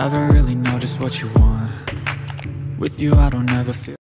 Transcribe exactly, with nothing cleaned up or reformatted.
never really know just what you want. With you I don't ever feel